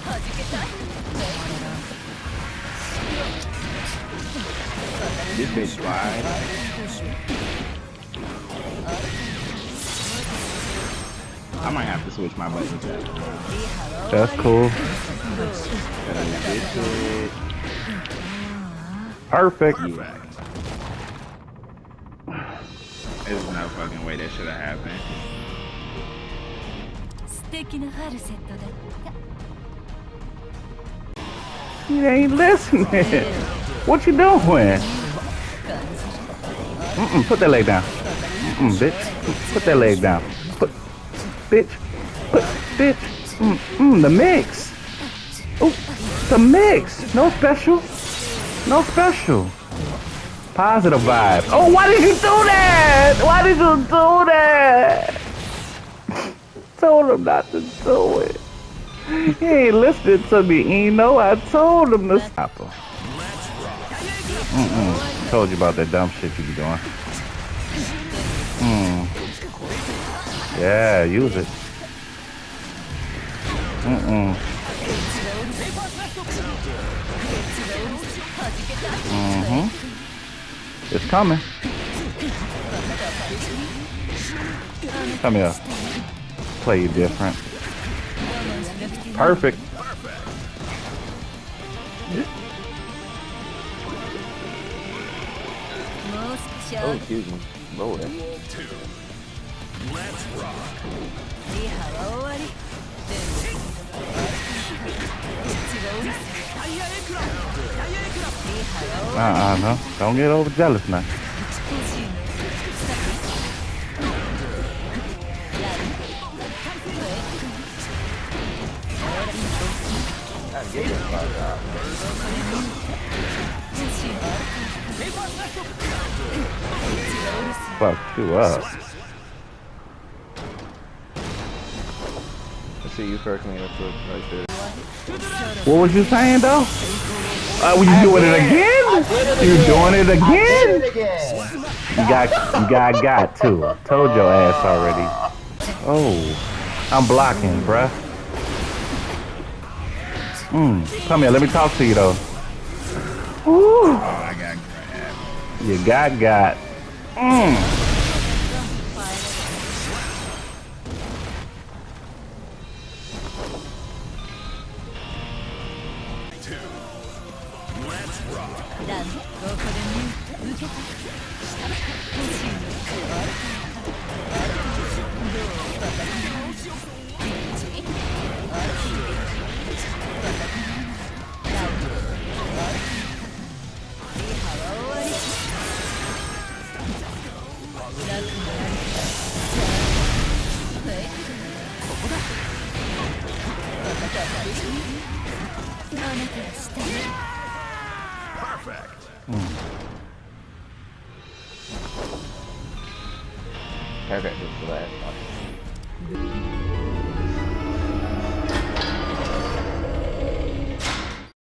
This bitch slide. I might have to switch my buttons up. That's cool. Perfect. Yeah. There's no fucking way that should have happened. You ain't listening. What you doing? Put that leg down. Bitch. Put that leg down. Bitch. The mix. Ooh, the mix. No special. No special. Positive vibes. Oh, why did you do that? Why did you do that? Told him not to do it. He ain't listening to me, Eno. I told him to stop him. Told you about that dumb shit you be doing. Yeah, use it. It's coming. Come here. Play you different. Perfect. Oh, excuse me. Lord. Let's rock. No. Don't get over jealous now. Fuck you up. I see you circling up right there. What was you saying though? Were you doing it again? You doing it again? You got to. Told your ass already. Oh, I'm blocking, bruh. Come here, let me talk to you though. Ooh. Oh, I got grabbed. You got. Let's rock. Perfect. Perfect is the last one.